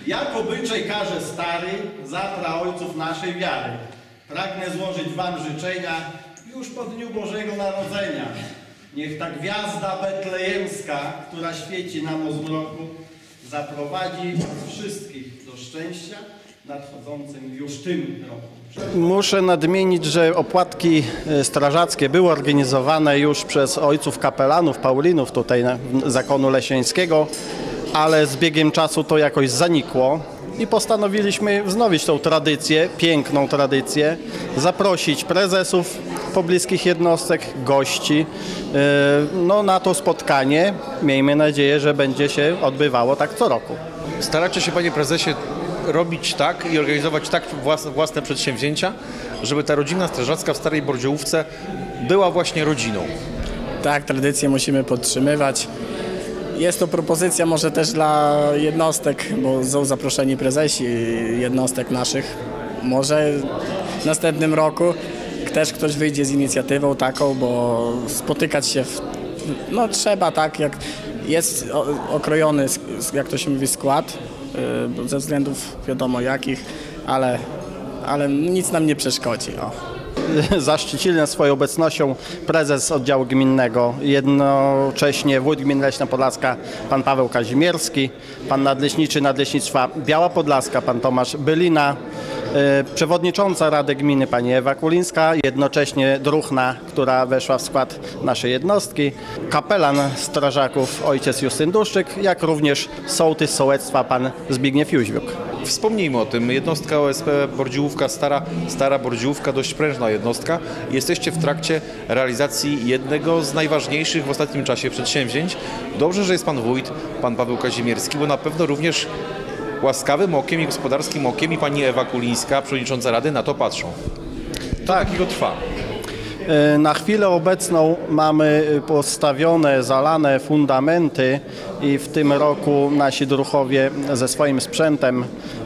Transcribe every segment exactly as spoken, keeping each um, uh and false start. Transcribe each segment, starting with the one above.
Jak obyczaj każe stary, za praojców naszej wiary, pragnę złożyć wam życzenia już po dniu Bożego Narodzenia. Niech ta gwiazda betlejemska, która świeci nam o zmroku, zaprowadzi nas wszystkich do szczęścia nadchodzącym już tym roku. Muszę nadmienić, że opłatki strażackie były organizowane już przez ojców kapelanów, Paulinów tutaj zakonu lesieńskiego, ale z biegiem czasu to jakoś zanikło i postanowiliśmy wznowić tą tradycję, piękną tradycję, zaprosić prezesów pobliskich jednostek, gości no, na to spotkanie. Miejmy nadzieję, że będzie się odbywało tak co roku. Staracie się, panie prezesie, robić tak i organizować tak własne, własne przedsięwzięcia, żeby ta rodzina strażacka w Starej Bordziałówce była właśnie rodziną. Tak, tradycję musimy podtrzymywać. Jest to propozycja może też dla jednostek, bo są zaproszeni prezesi jednostek naszych. Może w następnym roku też ktoś wyjdzie z inicjatywą taką, bo spotykać się, w, no trzeba tak, jak jest okrojony, jak to się mówi, skład, ze względów wiadomo jakich, ale, ale nic nam nie przeszkodzi. O. Zaszczycili nas swoją obecnością prezes oddziału gminnego, jednocześnie wójt gminy Leśna Podlaska pan Paweł Kazimierski, pan nadleśniczy Nadleśnictwa Biała Podlaska pan Tomasz Bylina, przewodnicząca Rady Gminy pani Ewa Kulińska, jednocześnie druhna, która weszła w skład naszej jednostki, kapelan strażaków ojciec Justyn Duszczyk, jak również sołtys sołectwa pan Zbigniew Jóźwiuk. Wspomnijmy o tym. Jednostka O S P Bordziłówka Stara, Stara Bordziłówka, dość prężna jednostka. Jesteście w trakcie realizacji jednego z najważniejszych w ostatnim czasie przedsięwzięć. Dobrze, że jest pan wójt, pan Paweł Kazimierski, bo na pewno również łaskawym okiem i gospodarskim okiem i pani Ewa Kulińska, przewodnicząca Rady, na to patrzą. Co tak. takiego trwa? Na chwilę obecną mamy postawione, zalane fundamenty i w tym roku nasi druhowie ze swoim sprzętem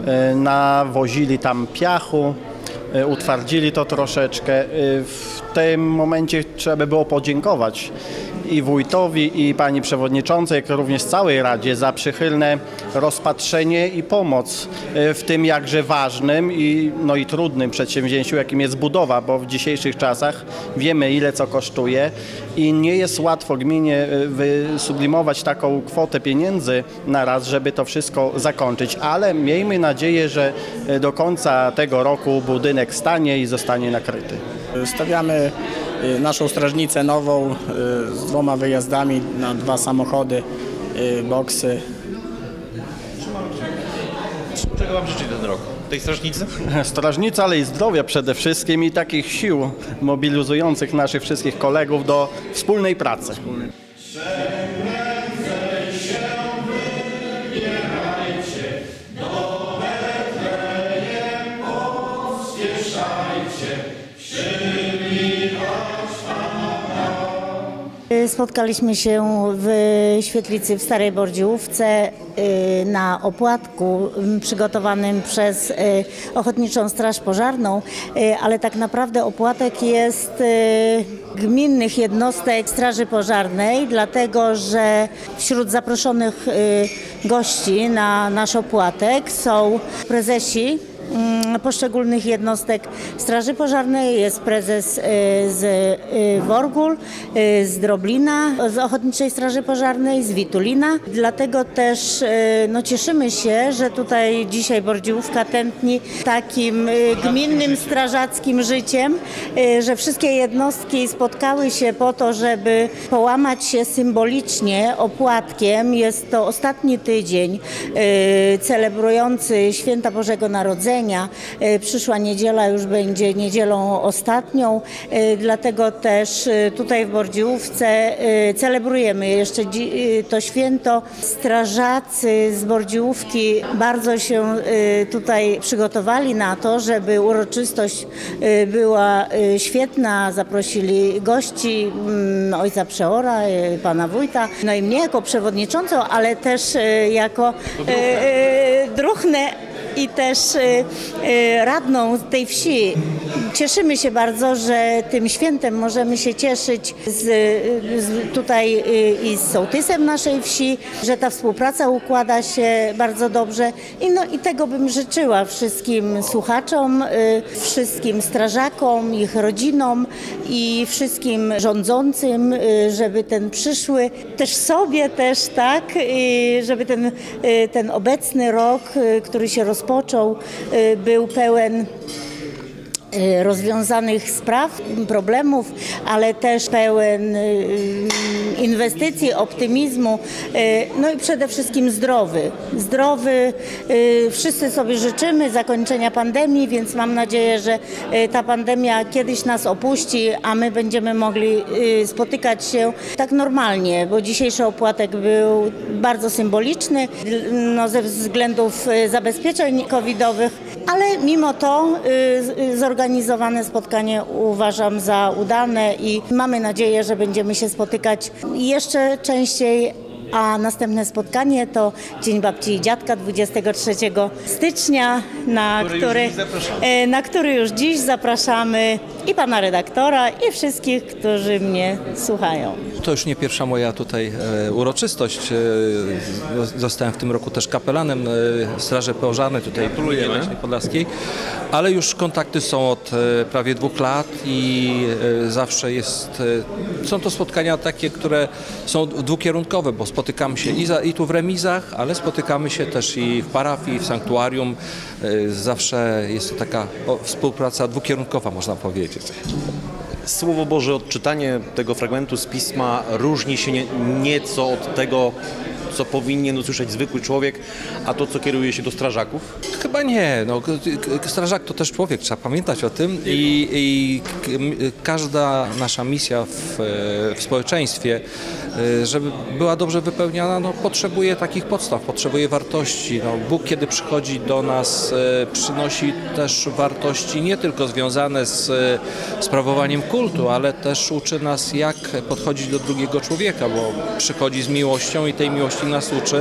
nawozili tam piachu, utwardzili to troszeczkę. W tym momencie trzeba by było podziękować i wójtowi, i pani przewodniczącej, jak również całej Radzie za przychylne rozpatrzenie i pomoc w tym jakże ważnym i, no i trudnym przedsięwzięciu, jakim jest budowa, bo w dzisiejszych czasach wiemy, ile co kosztuje i nie jest łatwo gminie wysublimować taką kwotę pieniędzy na raz, żeby to wszystko zakończyć, ale miejmy nadzieję, że do końca tego roku budynek stanie i zostanie nakryty. Stawiamy naszą strażnicę nową z dwoma wyjazdami na dwa samochody, boksy. Czego wam życzy ten rok? Tej strażnicy? Strażnica, ale i zdrowia przede wszystkim i takich sił mobilizujących naszych wszystkich kolegów do wspólnej pracy. Spotkaliśmy się w świetlicy w Starej Bordziłówce na opłatku przygotowanym przez Ochotniczą Straż Pożarną, ale tak naprawdę opłatek jest gminnych jednostek Straży Pożarnej, dlatego że wśród zaproszonych gości na nasz opłatek są prezesi poszczególnych jednostek Straży Pożarnej, jest prezes z Worgul, z Droblina, z Ochotniczej Straży Pożarnej, z Witulina. Dlatego też no, cieszymy się, że tutaj dzisiaj Bordziłówka tętni takim gminnym strażackim życiem, że wszystkie jednostki spotkały się po to, żeby połamać się symbolicznie opłatkiem. Jest to ostatni tydzień celebrujący Święta Bożego Narodzenia. Przyszła niedziela już będzie niedzielą ostatnią, dlatego też tutaj w Bordziłówce celebrujemy jeszcze to święto. Strażacy z Bordziłówki bardzo się tutaj przygotowali na to, żeby uroczystość była świetna. Zaprosili gości, ojca przeora, pana wójta, no i mnie jako przewodniczącą, ale też jako druhne i też y, y, radną tej wsi. Cieszymy się bardzo, że tym świętem możemy się cieszyć z, z tutaj y, i z sołtysem naszej wsi, że ta współpraca układa się bardzo dobrze i, no, i tego bym życzyła wszystkim słuchaczom, y, wszystkim strażakom, ich rodzinom i wszystkim rządzącym, y, żeby ten przyszły, też sobie też, tak, y, żeby ten, y, ten obecny rok, y, który się rozpoczął, y, był pełen rozwiązanych spraw, problemów, ale też pełen inwestycji, optymizmu, no i przede wszystkim zdrowy. Zdrowy, wszyscy sobie życzymy zakończenia pandemii, więc mam nadzieję, że ta pandemia kiedyś nas opuści, a my będziemy mogli spotykać się tak normalnie, bo dzisiejszy opłatek był bardzo symboliczny, no ze względów zabezpieczeń covidowych, ale mimo to zorganizowane spotkanie uważam za udane i mamy nadzieję, że będziemy się spotykać jeszcze częściej, a następne spotkanie to Dzień Babci i Dziadka dwudziestego trzeciego stycznia, na który, który, na który już dziś zapraszamy i pana redaktora, i wszystkich, którzy mnie słuchają. To już nie pierwsza moja tutaj e, uroczystość. E, zostałem w tym roku też kapelanem e, Straży Pożarnej tutaj w Leśnej Podlaskiej, ale już kontakty są od e, prawie dwóch lat i e, zawsze jest, e, są to spotkania takie, które są dwukierunkowe, bo spotykamy się i, za, i tu w remizach, ale spotykamy się też i w parafii, w sanktuarium. E, zawsze jest to taka o, współpraca dwukierunkowa, można powiedzieć. Słowo Boże, odczytanie tego fragmentu z Pisma różni się nie, nieco od tego, co powinien usłyszeć zwykły człowiek, a to, co kieruje się do strażaków? Chyba nie. No, strażak to też człowiek, trzeba pamiętać o tym i, i każda nasza misja w, w społeczeństwie, żeby była dobrze wypełniana, no, potrzebuje takich podstaw, potrzebuje wartości. No, Bóg, kiedy przychodzi do nas, przynosi też wartości nie tylko związane z sprawowaniem kultu, ale też uczy nas, jak podchodzić do drugiego człowieka, bo przychodzi z miłością i tej miłości nas uczy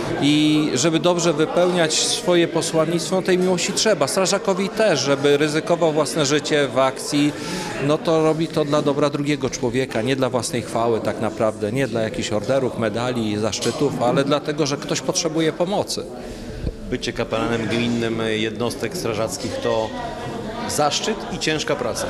i żeby dobrze wypełniać swoje posłannictwo, tej miłości trzeba. Strażakowi też, żeby ryzykował własne życie w akcji, no to robi to dla dobra drugiego człowieka, nie dla własnej chwały tak naprawdę, nie dla jakichś orderów, medali, zaszczytów, ale dlatego, że ktoś potrzebuje pomocy. Bycie kapelanem gminnym jednostek strażackich to zaszczyt i ciężka praca.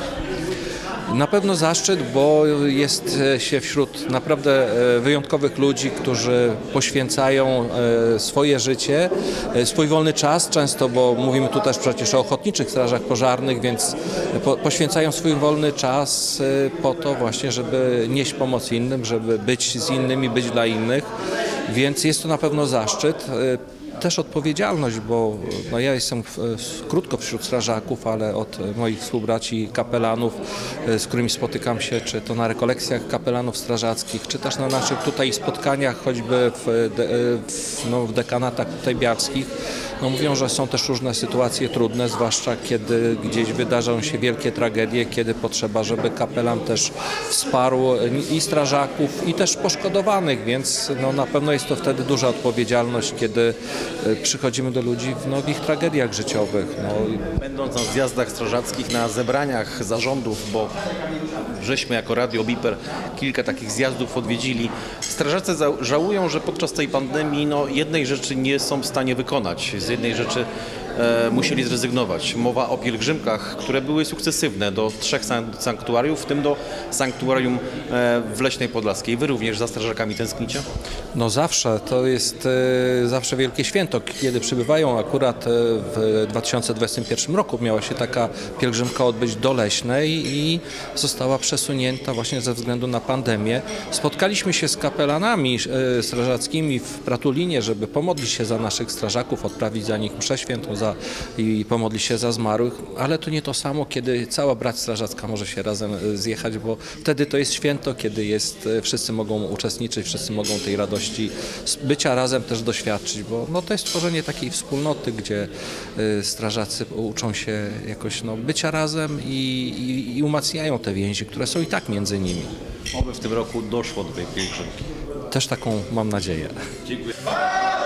Na pewno zaszczyt, bo jest się wśród naprawdę wyjątkowych ludzi, którzy poświęcają swoje życie, swój wolny czas często, bo mówimy tu też przecież o ochotniczych strażach pożarnych, więc po, poświęcają swój wolny czas po to właśnie, żeby nieść pomoc innym, żeby być z innymi, być dla innych, więc jest to na pewno zaszczyt. Też odpowiedzialność, bo no ja jestem w, w, krótko wśród strażaków, ale od moich współbraci kapelanów, z którymi spotykam się, czy to na rekolekcjach kapelanów strażackich, czy też na naszych tutaj spotkaniach, choćby w, de, w, no, w dekanatach tutaj biarskich, no mówią, że są też różne sytuacje trudne, zwłaszcza kiedy gdzieś wydarzą się wielkie tragedie, kiedy potrzeba, żeby kapelan też wsparł i strażaków, i też poszkodowanych, więc no, na pewno jest to wtedy duża odpowiedzialność, kiedy przychodzimy do ludzi no, w ich tragediach życiowych. No. Będąc na zjazdach strażackich, na zebraniach zarządów, bo żeśmy jako Radio Biper kilka takich zjazdów odwiedzili, strażacy żałują, że podczas tej pandemii no, jednej rzeczy nie są w stanie wykonać. Z jednej rzeczy e, musieli zrezygnować. Mowa o pielgrzymkach, które były sukcesywne do trzech sanktuariów, w tym do sanktuarium e, w Leśnej Podlaskiej. Wy również za strażakami tęsknicie? No zawsze. To jest e, zawsze wielkie święto. Kiedy przybywają, akurat w dwa tysiące dwudziestym pierwszym roku miała się taka pielgrzymka odbyć do Leśnej i została przesunięta właśnie ze względu na pandemię. Spotkaliśmy się z kapelanami e, strażackimi w Pratulinie, żeby pomodlić się za naszych strażaków, odprawić za nich mszę świętą za, i pomodlić się za zmarłych, ale to nie to samo, kiedy cała brać strażacka może się razem zjechać, bo wtedy to jest święto, kiedy jest, wszyscy mogą uczestniczyć, wszyscy mogą tej radości bycia razem też doświadczyć, bo no, to jest tworzenie takiej wspólnoty, gdzie y, strażacy uczą się jakoś no, bycia razem i, i, i umacniają te więzi, które są i tak między nimi. Oby w tym roku doszło do tej pielgrzymki. Też taką mam nadzieję. Dziękuję.